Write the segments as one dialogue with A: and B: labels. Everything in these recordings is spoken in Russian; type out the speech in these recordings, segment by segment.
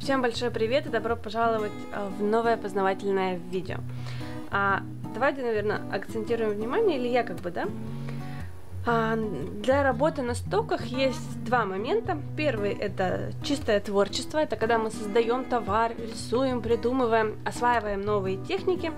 A: Всем большой привет и добро пожаловать в новое познавательное видео. Давайте, наверное, акцентируем внимание, или я для работы на стоках есть два момента. Первый – это чистое творчество, это когда мы создаем товар, рисуем, придумываем, осваиваем новые техники.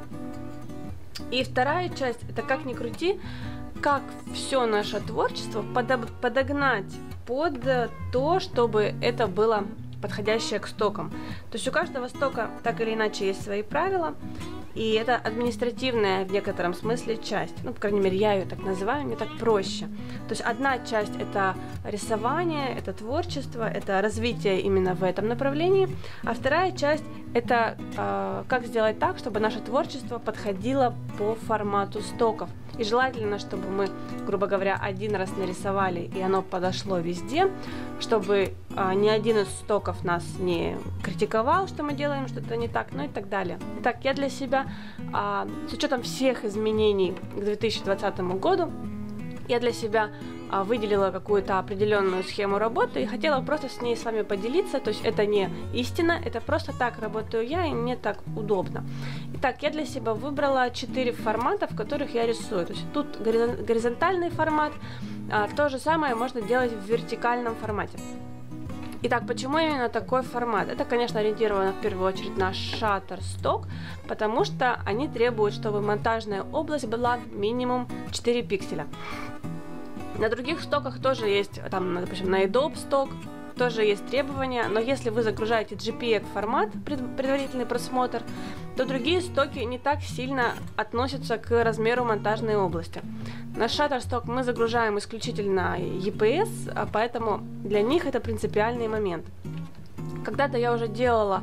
A: И вторая часть – это, как ни крути, как все наше творчество подогнать под то, чтобы это было подходящее к стокам. То есть у каждого стока так или иначе есть свои правила, и это административная в некотором смысле часть. Ну, по крайней мере, я ее так называю, мне так проще. То есть одна часть – это рисование, это творчество, это развитие именно в этом направлении, а вторая часть – это как сделать так, чтобы наше творчество подходило по формату стоков. И желательно, чтобы мы, грубо говоря, один раз нарисовали, и оно подошло везде, чтобы ни один из стоков нас не критиковал, что мы делаем что-то не так, ну и так далее. Итак, я для себя, с учетом всех изменений к 2020 году, я для себя выделила какую-то определенную схему работы и хотела просто с ней с вами поделиться. То есть это не истина, это просто так работаю я, и мне так удобно. Итак, я для себя выбрала 4 формата, в которых я рисую. То есть тут горизонтальный формат, то же самое можно делать в вертикальном формате. Итак, почему именно такой формат? Это, конечно, ориентировано в первую очередь на Shutterstock, потому что они требуют, чтобы монтажная область была минимум 4 пикселя. На других стоках тоже есть, там, допустим, на Adobe сток тоже есть требования, но если вы загружаете JPEG формат, предварительный просмотр, то другие стоки не так сильно относятся к размеру монтажной области. На Shutterstock мы загружаем исключительно EPS, поэтому для них это принципиальный момент. Когда-то я уже делала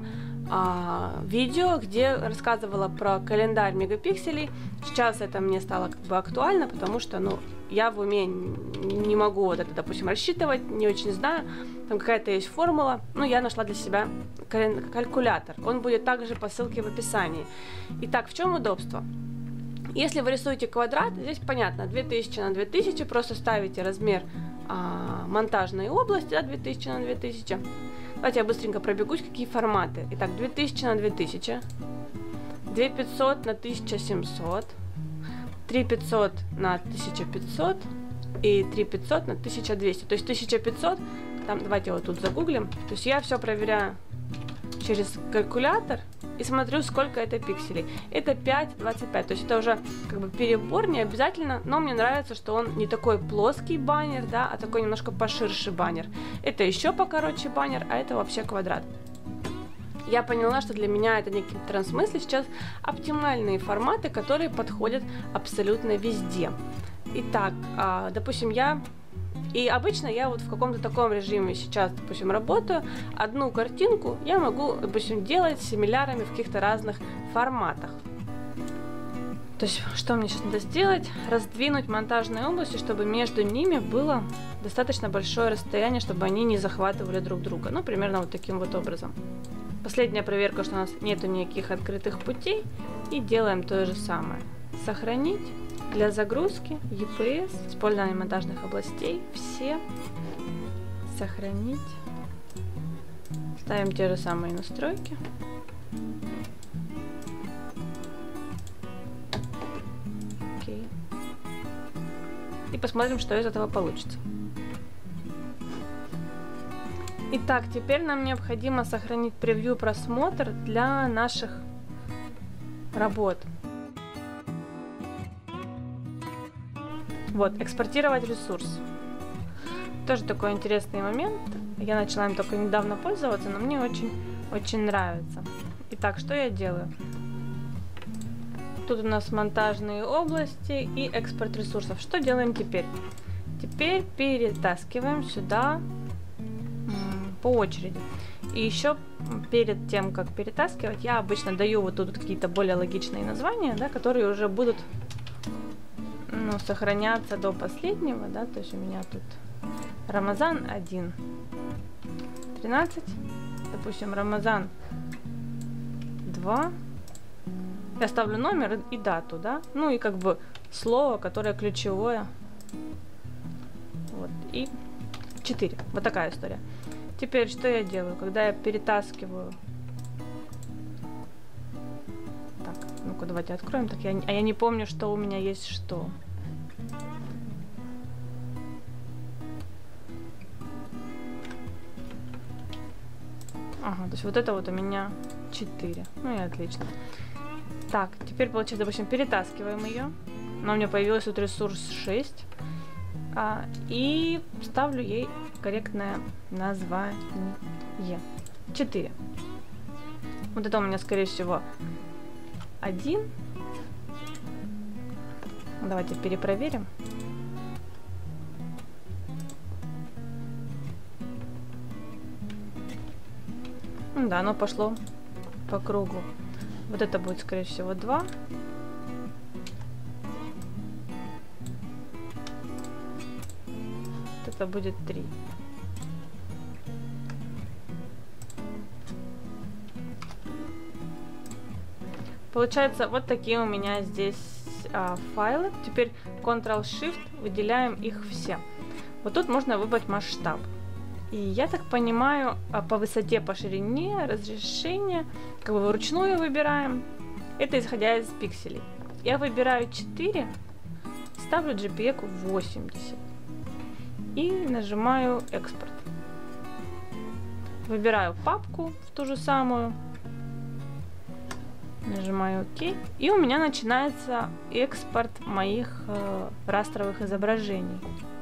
A: видео, где рассказывала про календарь мегапикселей. Сейчас это мне стало актуально, потому что, я в уме не могу вот это, допустим, рассчитывать, не очень знаю. Там какая-то есть формула, я нашла для себя калькулятор. Он будет также по ссылке в описании. Итак, в чем удобство? Если вы рисуете квадрат, здесь понятно, 2000 на 2000, просто ставите размер монтажной области, 2000 на 2000. Давайте я быстренько пробегусь, какие форматы. Итак, 2000 на 2000, 2500 на 1700, 3500 на 1500 и 3500 на 1200. То есть 1500, там, давайте вот тут загуглим. То есть я все проверяю через калькулятор и смотрю, сколько это пикселей. Это 5,25. То есть это уже перебор, не обязательно, но мне нравится, что он не такой плоский баннер, а такой немножко поширше баннер. Это еще покороче баннер, а это вообще квадрат. Я поняла, что для меня это некий трансмысл, сейчас оптимальные форматы, которые подходят абсолютно везде. Итак, допустим, обычно я вот в каком-то таком режиме сейчас, допустим, работаю. Одну картинку я могу, допустим, делать с симилярами в каких-то разных форматах. То есть, что мне сейчас надо сделать? Раздвинуть монтажные области, чтобы между ними было достаточно большое расстояние, чтобы они не захватывали друг друга. Примерно вот таким вот образом. Последняя проверка, что у нас нету никаких открытых путей. И делаем то же самое. Сохранить. Для загрузки EPS, использование монтажных областей, все. Сохранить. Ставим те же самые настройки. Окей. И посмотрим, что из этого получится. Итак, теперь нам необходимо сохранить превью просмотр для наших работ. Вот, экспортировать ресурс. Тоже такой интересный момент. Я начала им только недавно пользоваться, но мне очень нравится. Итак, что я делаю? Тут у нас монтажные области и экспорт ресурсов. Что делаем теперь? Теперь перетаскиваем сюда по очереди. И еще перед тем, как перетаскивать, я обычно даю вот тут какие-то более логичные названия, которые уже будут сохраняться до последнего, то есть у меня тут Рамазан 1, 13, допустим, Рамазан 2, я ставлю номер и дату, и слово, которое ключевое, вот, и 4, вот такая история. Теперь что я делаю, когда я перетаскиваю? Так, ну-ка давайте откроем. Так, я не помню, что у меня есть что. Ага, то есть вот это вот у меня 4. Ну и отлично. Так, теперь получается, допустим, перетаскиваем ее. Но у меня появилась тут ресурс 6. И ставлю ей корректное название. 4. Вот это у меня, скорее всего, 1. Давайте перепроверим. Да, оно пошло по кругу. Вот это будет, скорее всего, 2. Вот это будет 3. Получается, вот такие у меня здесь файлы. Теперь Ctrl-Shift, выделяем их все. Вот тут можно выбрать масштаб. И я так понимаю, по высоте, по ширине, разрешение, как бы вручную выбираем. Это исходя из пикселей. Я выбираю 4, ставлю JPEG 80 и нажимаю экспорт. Выбираю папку в ту же самую, нажимаю ОК, и у меня начинается экспорт моих растровых изображений.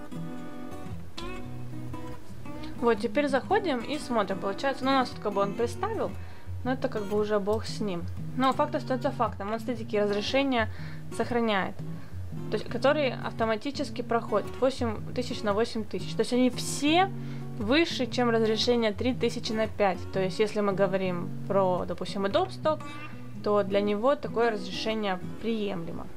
A: Вот, теперь заходим и смотрим. Получается, ну, у нас тут как бы он представил, но это как бы уже бог с ним. Но факт остается фактом. Он статики разрешения сохраняет, то есть, которые автоматически проходят 8000 на 8000. То есть они все выше, чем разрешение 3000 на 5. То есть если мы говорим про, допустим, Adobe Stock, то для него такое разрешение приемлемо.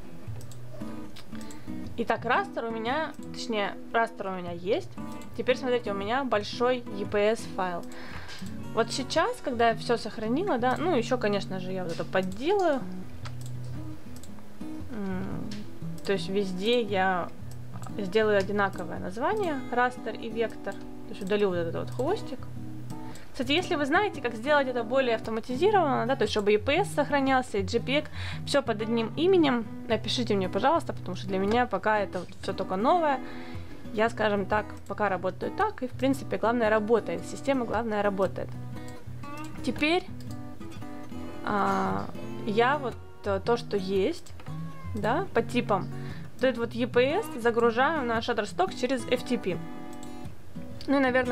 A: Итак, растер у меня есть. Теперь смотрите, у меня большой EPS файл. Вот сейчас, когда я все сохранила, да, ну еще, конечно же, я вот это подделаю. То есть везде я сделаю одинаковое название, растер и вектор. То есть удалю вот этот вот хвостик. Кстати, если вы знаете, как сделать это более автоматизированно, да, то есть чтобы EPS сохранялся и JPEG, все под одним именем, напишите мне, пожалуйста, потому что для меня пока это вот все только новое. Я, скажем так, пока работаю так, и в принципе главное работает, система главное работает. Теперь я вот то, что есть, да, по типам, вот этот вот EPS загружаю на Shutterstock через FTP. Ну и, наверное,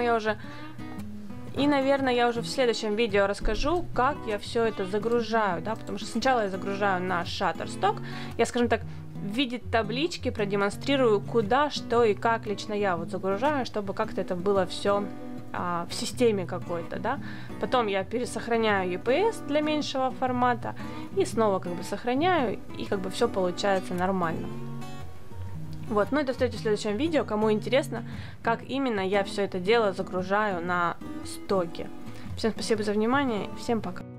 A: я уже в следующем видео расскажу, как я все это загружаю, да, потому что сначала я загружаю на Shutterstock, я, скажем так, в виде таблички продемонстрирую, куда, что и как лично я вот загружаю, чтобы как-то это было все в системе какой-то, да. Потом я пересохраняю EPS для меньшего формата и снова как бы сохраняю, и как бы все получается нормально. Вот, ну и до встречи в следующем видео. Кому интересно, как именно я все это дело загружаю на стоке. Всем спасибо за внимание, всем пока.